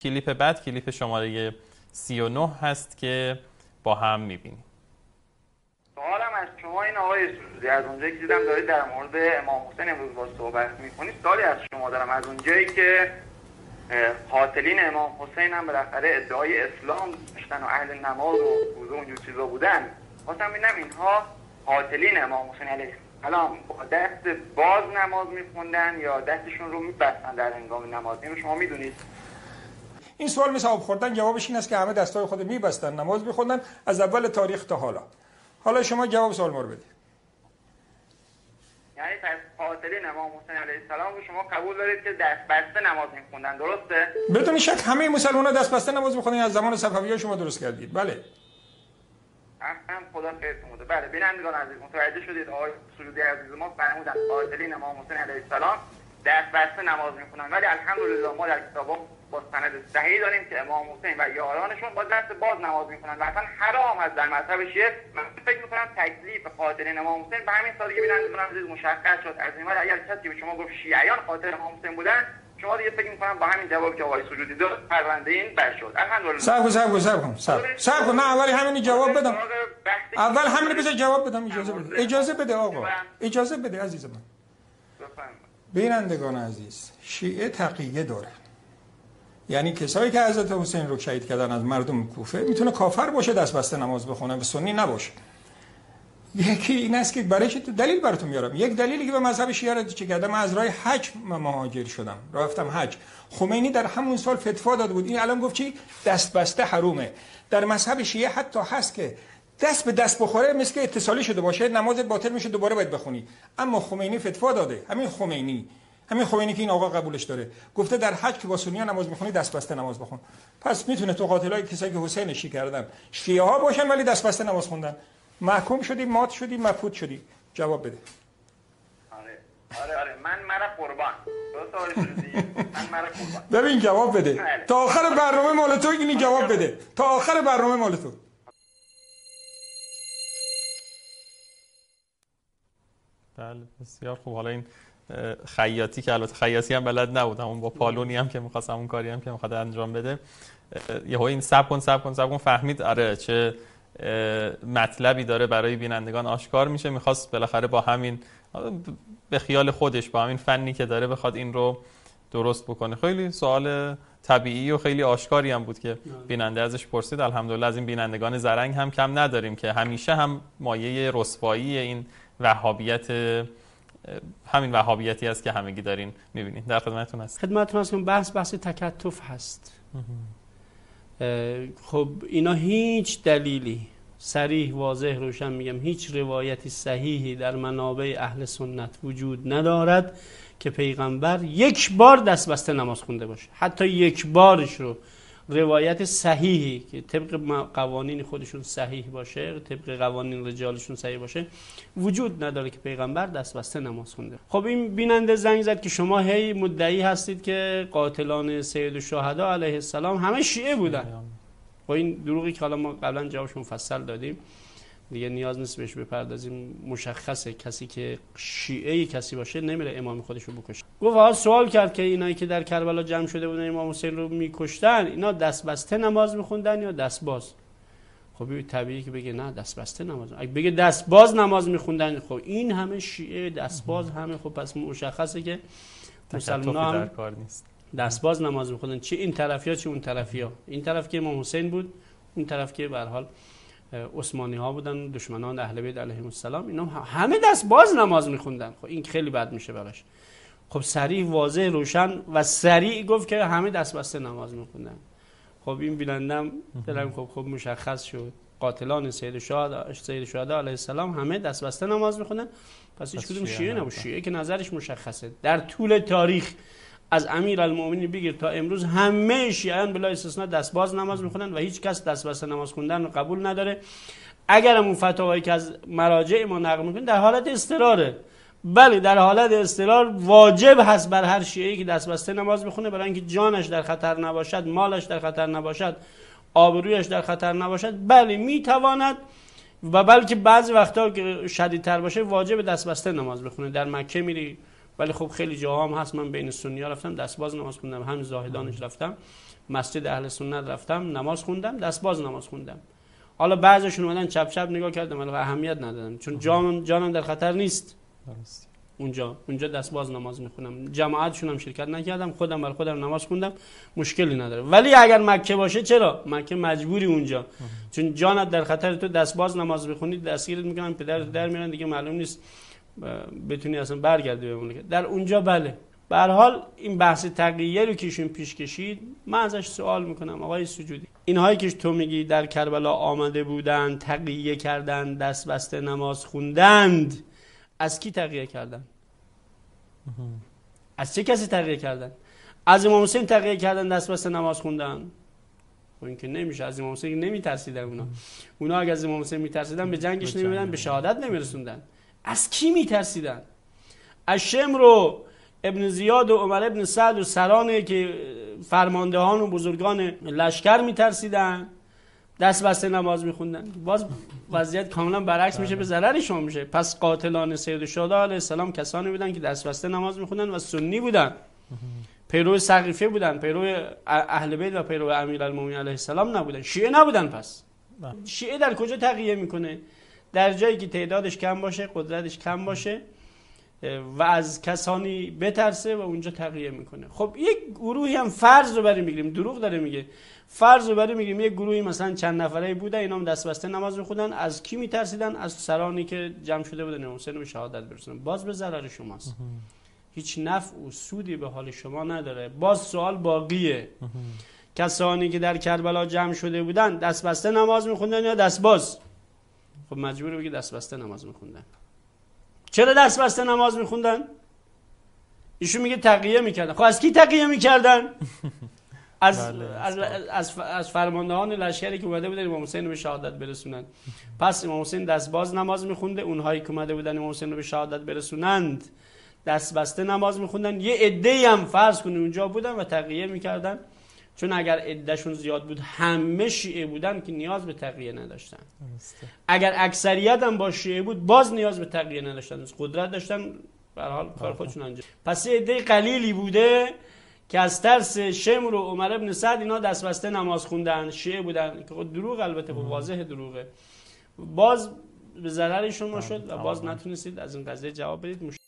کلیپ بعد کلیپ شماره 39 هست که با هم میبینیم. سوالم از شما این آقای سروزی، از اونجایی که دیدم دارید در مورد امام حسین امروز با صحبت میکنید، سوالی از شما دارم. از اونجایی که قاتلین امام حسین هم بالاخره ادعای اسلام داشتن و اهل نماز و روزه و اونجور چیزا بودن، خواستم ببینم اینها قاتلین امام حسین علیه السلام با دست باز نماز میخوندن یا دستشون رو میبستن در هنگام نماز؟ اینو شما میدونید؟ این سوال مثل آب خوردن جوابش این است که همه دستای خود میبستن نماز میخوندن از اول تاریخ تا حالا. حالا شما جواب سوال ما رو بدید. یعنی پس قاتلین امام حسین علیه السلام رو شما قبول دارید که دست بسته نماز میخوندن، درسته؟ بدون شک همه مسلمان‌ها دست بسته نماز میخوندن. از زمان صفوی‌ها شما درست کردید. بله. احسن، خدا خیرتون بده. بله بینندگان عزیز متوجه شدید آقای سرودی عزیز ما فرمودن قاتلین امام حسین علیه السلام دست بسته نماز میخونن، ولی الحمدلله ما در کتابا با سند صحیح داریم که امام حسین و یارانشون با دست باز نماز میخونن و اصلا حرام هست در مذهب شیعه. من فکر میکنم تکلیف قاتلین امام حسین به همین سادگی بینندگان عزیز مشخص شد. از این ور اگر کسی به شما گفت شیعیان قاتل امام حسین بودن، شما دیگه فکر میکنم با همین جوابی که آقای سجودی داد پرونده این بر شد. الحمدلله. صبر کن. نه اولی همین جواب بدم. اول همین بذار جواب بدم. اجازه بده آقا. اجازه بده عزیز من. بینندگان عزیز، شیعه تقیه داره. یعنی کسایی که حضرت حسین رو شهید کردن از مردم کوفه میتونه کافر باشه دست بسته نماز بخونه و سنی نباشه. یکی این است که برای چه دلیل براتون میارم. یک دلیلی که به مذهب شیعه رو چه کردم، من از راه حج مهاجر شدم، رفتم حج. خمینی در همون سال فتوا داده بود. این الان گفت چی؟ دست بسته حرومه. در مذهب شیعه حتی هست که دست به دست بخوره مثل که اتصالی شده باشه نمازت باطل میشه، دوباره باید بخونی. اما خمینی فتوا داده. همین خمینی که این آقا قبولش داره، گفته در حج که با سنی‌ها نماز میخونی دست بسته نماز بخون. پس میتونه تو قاتلای کسایی که حسین شی کردن شیعه ها باشن ولی دست بسته نماز خوندن. محکوم شدی، مات شدی، مفقود شدی. جواب بده. آره من قربان. ببین جواب بده. تا آخر برنامه مال تو اینی جواب بده. تا آخر برنامه مال تو. بله بسیار خوب. حالا این خیاطی که البته خیاطی هم بلد نبودم، اون با پالونی هم که می‌خواستم اون کاری هم که می‌خواد انجام بده، یهو این صبر کن فهمید آره چه مطلبی داره برای بینندگان آشکار میشه. می‌خواست بالاخره با همین به خیال خودش با همین فنی که داره بخواد این رو درست بکنه. خیلی سوال طبیعی و خیلی آشکاری هم بود که بیننده ازش پرسید. الحمدلله از این بینندگان زرنگ هم کم نداریم که همیشه هم مایه رسوایی این وهابیت، همین وهابیتی است که همگی دارین میبینید. در خدمتتون هست. که بحث تکتف هست. خب اینا هیچ دلیلی صریح واضح روشن میگم هیچ روایتی صحیحی در منابع اهل سنت وجود ندارد که پیغمبر یک بار دست بسته نماز خونده باشه. حتی یک بارش رو روایت صحیحی که طبق قوانین خودشون صحیح باشه، طبق قوانین رجالشون صحیح باشه، وجود نداره که پیغمبر دست بسته نماز خونده. خب این بیننده زنگ زد که شما هی مدعی هستید که قاتلان سید الشهدا علیه السلام همه شیعه بودن. خب این دروغی که حالا ما قبلا جوابش مفصل دادیم، دیگه نیاز نیست بهش بپردازیم. مشخصه کسی که شیعه کسی باشه نمیره امام خودش رو بکشه. گفت سوال کرد که اینایی که در کربلا جمع شده بودن امام حسین رو میکشتن، اینا دست بسته نماز میخوندن یا دست باز؟ خب طبیعی که بگه نه دست بسته نماز. اگه بگه دست باز نماز میخوندن، خب این همه شیعه دست باز همه، خب پس مشخصه که مسلمان‌ها هم دست باز نماز میخوندن، چه این طرفیا چه اون طرفیا. این طرف که امام حسین بود، اون طرف که به هر حال عثمانی ها بودن، دشمنان اهل بیت علیهم السلام، اینا همه دست باز نماز میخوندن. خب این خیلی بد میشه براش. خب صریح واضح روشن و صریح گفت که همه دست بسته نماز میخوندن. خب این بینندم دلم خب مشخص شد قاتلان سید الشهدا علیه السلام همه دست بسته نماز میخوندن. پس هیچ کدوم شیعه نبود. شیعه که نظرش مشخصه. در طول تاریخ از امیرالمومنین بگیر تا امروز همه شیعیان بلا استثناء دست باز نماز میخونن و هیچ کس دست بسته نماز خوندن رو قبول نداره. اگر اون فتاوایی که از مراجع ما نقل میکنن در حالت اضطراره، بله در حالت اضطرار واجب هست بر هر شیعه‌ای که دست بسته نماز بخونه، برای اینکه جانش در خطر نباشد، مالش در خطر نباشد، آبرویش در خطر نباشد، بله میتواند و بلکه بعضی وقتا که شدیدتر باشه واجب دست بسته نماز بخونه. در مکه میری ولی خب خیلی جاها هم هست من بین سنی‌ها رفتم دستباز نماز خوندم، همین زاهدانش رفتم، مسجد اهل سنت رفتم نماز خوندم، دستباز نماز خوندم. حالا بعضیشون اومدن چپ چپ نگاه کردم ولی اهمیت ندادم، چون جانم در خطر نیست. اونجا دستباز نماز میخونم، جماعتشون هم شرکت نکردم، خودم برای خودم نماز خوندم، مشکلی نداره. ولی اگر مکه باشه چرا؟ مکه مجبوری اونجا، چون جانت در خطر، تو دستباز نماز بخونی دستگیرت میکنن، پدرت در میارن، دیگه معلوم نیست بتونی اصلا برگردی به مملکت. در اونجا بله. به هر حال این بحث تقیه رو که ایشون پیش کشید، من ازش سوال میکنم آقای سجودی، اینهایی که تو میگی در کربلا آمده بودن، تقیه کردن، دست بسته نماز خوندند، از کی تقیه کردن؟ از چه کسی تقیه کردن؟ از امام حسین تقیه کردن دست بسته نماز خوندن؟ این که نمیشه، از امام حسین نمیترسیدن اونا اگه از امام حسین میترسیدن به جنگش نمیدن، به شهادت نمیرسوندن. از کی میترسیدن؟ از شمر و ابن زیاد و عمر ابن سعد و سرانه که فرماندهان و بزرگان لشکر میترسیدن، دست بسته نماز میخوندن. باز وضعیت کاملا برعکس میشه، به ضرر شما میشه. پس قاتلان سید الشهدا علیه السلام کسانی بودن که دست بسته نماز میخوندن و سنی بودن، پیرو سقیفه بودن، پیرو اهل بیت و پیرو امیرالمومنین علیه السلام نبودن، شیعه نبودن. پس شیعه در کجا تقیه میکنه؟ در جایی که تعدادش کم باشه، قدرتش کم باشه و از کسانی بترسه و اونجا تقیه میکنه. خب یک گروهی هم فرض رو برای میگیریم، دروغ داره میگه، فرض رو برای میگیریم یک گروهی مثلا چند نفره بوده، اینا هم دست بسته نماز میخوندن. از کی میترسیدن؟ از سرانی که جمع شده بودن امام حسین به شهادت برسونن. باز به ضرر شماست، هیچ نفع و سودی به حال شما نداره. باز سوال باقیه، کسانی که در کربلا جمع شده بودن دست بسته نماز میخوندن یا دست باز؟ خب مجبوره بگی دست بسته نماز میخوندن. چرا دست بسته نماز میخوندن؟ ایشون میگه تقیه میکردن. خب از کی تقیه میکردن؟ از فرماندهان لشکری که اومده بودن امام حسین رو به شهادت برسونند. پس امام حسین دست باز نماز میخونده، اونهایی که اومده بودن امام حسین رو به شهادت برسونند دست بسته نماز میخوندن. یه عده‌ای هم فرض کنید اونجا بودن و تقیه میکردن، چون اگر عدهشون زیاد بود همه شیعه بودن که نیاز به تقیه نداشتن. اگر اکثریت هم با شیعه بود باز نیاز به تقیه نداشتن، قدرت داشتن، به هر حال کار خودشون انجام. پس یه عده قلیلی بوده که از ترس شمر و عمر ابن سعد اینا دست بسته نماز خوندن، شیعه بودن، که دروغ، البته واضح دروغه. باز به ضرر شما شد و باز نتونستید از این قضیه جواب بدید.